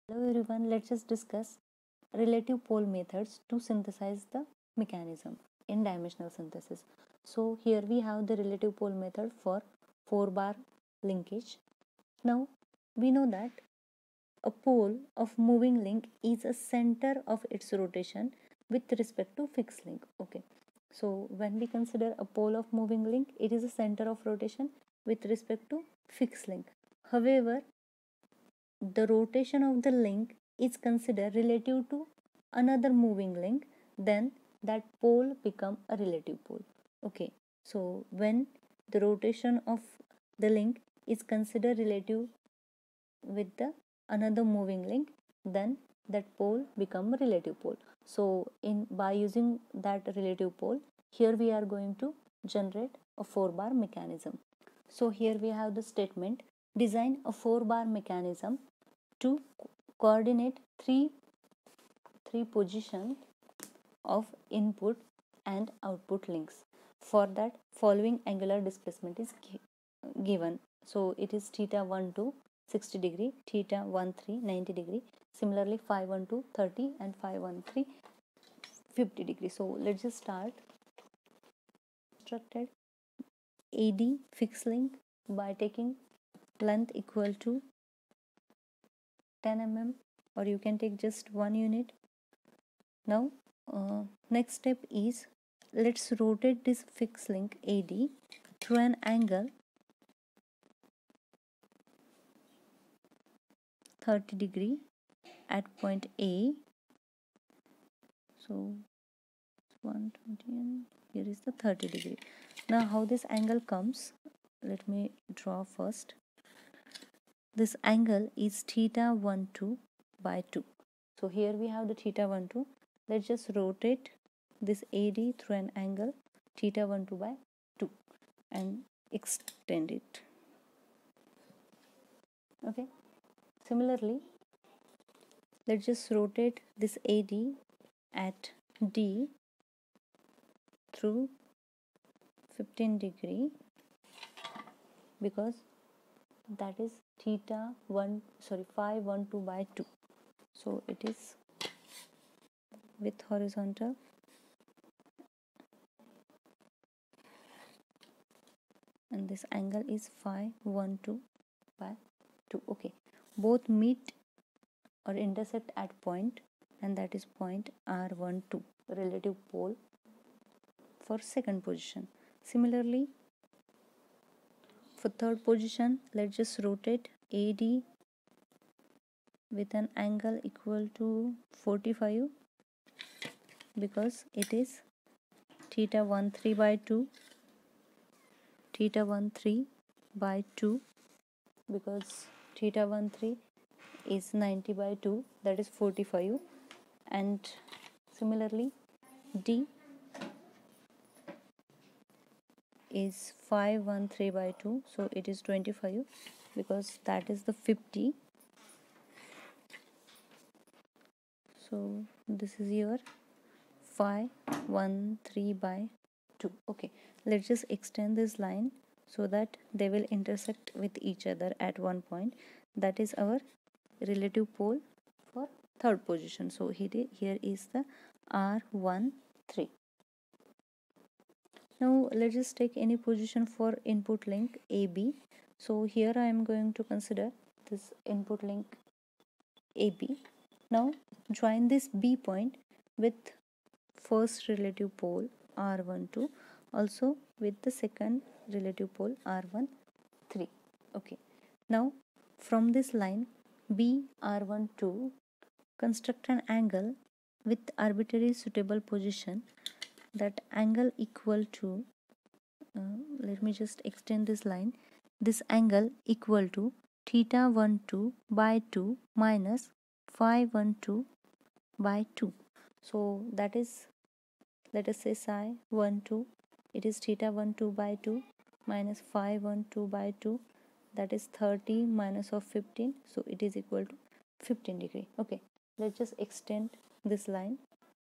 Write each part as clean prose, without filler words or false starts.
Hello everyone, let's just discuss relative pole methods to synthesize the mechanism in dimensional synthesis. So here we have the relative pole method for 4 bar linkage. Now we know that a pole of moving link is a center of its rotation with respect to fixed link. Okay. So when we consider a pole of moving link, it is a center of rotation with respect to fixed link. However, the rotation of the link is considered relative to another moving link, then that pole become a relative pole. Okay, so when the rotation of the link is considered relative with the another moving link, then that pole become a relative pole. So in by using that relative pole, here we are going to generate a 4 bar mechanism. So here we have the statement: design a 4 bar mechanism to coordinate three positions of input and output links. For that, following angular displacement is given. So it is theta 1 to 60 degree, theta 1 3 90 degree. Similarly, phi 1 to 30 and phi 1 3 50 degree. So let's just start. Constructed AD fixed link by taking length equal to 10 mm, or you can take just 1 unit. Now next step is, let's rotate this fixed link AD through an angle 30 degree at point A. So 120 and here is the 30 degree. Now how this angle comes, let me draw first. This angle is theta 12 by 2. So here we have the theta 12. Let's just rotate this AD through an angle theta 12 by 2 and extend it. Okay. Similarly, let's just rotate this AD at D through 15 degree, because that is phi 12 by 2. So it is with horizontal and this angle is phi 12 by 2. Okay, both meet or intersect at point, and that is point R12, relative pole for second position. Similarly, for third position, let's just rotate AD with an angle equal to 45, because it is theta 13 by 2, theta 13 by 2, because theta 13 is 90 by 2, that is 45. And similarly, D is 513 by 2, so it is 25, because that is the 50. So this is your 513 by 2. Okay, let's just extend this line so that they will intersect with each other at one point. That is our relative pole for third position. So here is the R13. Now let's just take any position for input link AB. So here I am going to consider this input link AB. Now join this B point with first relative pole R12, also with the second relative pole R13. Okay, now from this line B R12, construct an angle with arbitrary suitable position, that angle equal to let me just extend this line. This angle equal to theta 12 by 2 minus phi 12 by 2. So that is, let us say psi 12, it is theta 12 by 2 minus phi 12 by 2, that is 30 minus of 15, so it is equal to 15 degree. Okay, let's just extend this line.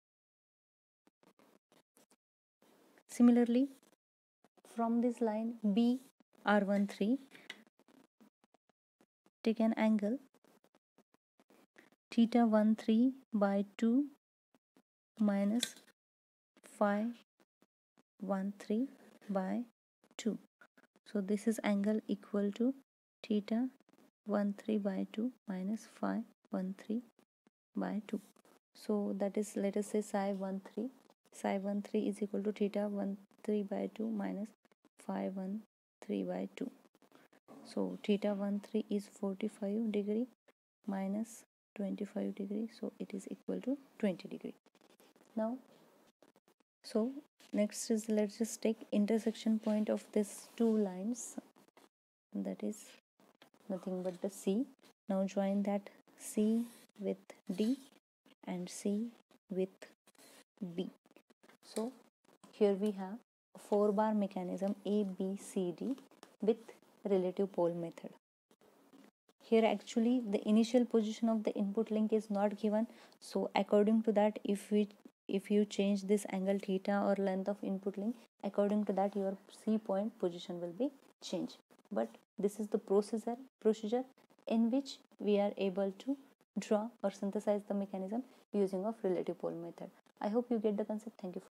Similarly, from this line B R13, take an angle theta 13 by 2 minus phi 13 by 2. So this is angle equal to theta 13 by 2 minus phi 13 by 2. So that is, let us say psi 13. Psi 13 is equal to theta 13 by 2 minus phi 13 by 2. So theta 13 is 45 degree minus 25 degree, so it is equal to 20 degree. Now, so next is, let's just take intersection point of these two lines, that is nothing but the C. Now join that C with D and C with B. So here we have a 4-bar mechanism ABCD with relative pole method. Here actually the initial position of the input link is not given, so according to that, if you change this angle theta or length of input link, according to that your C point position will be changed. But this is the procedure in which we are able to draw or synthesize the mechanism using of relative pole method. I hope you get the concept. Thank you.